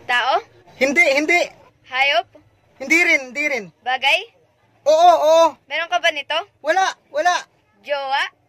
Tao? Hindi, hindi. Hayop? Hindi rin, hindi rin. Bagay? Oo, oo. Meron ka ba nito? Wala, wala. Jowa?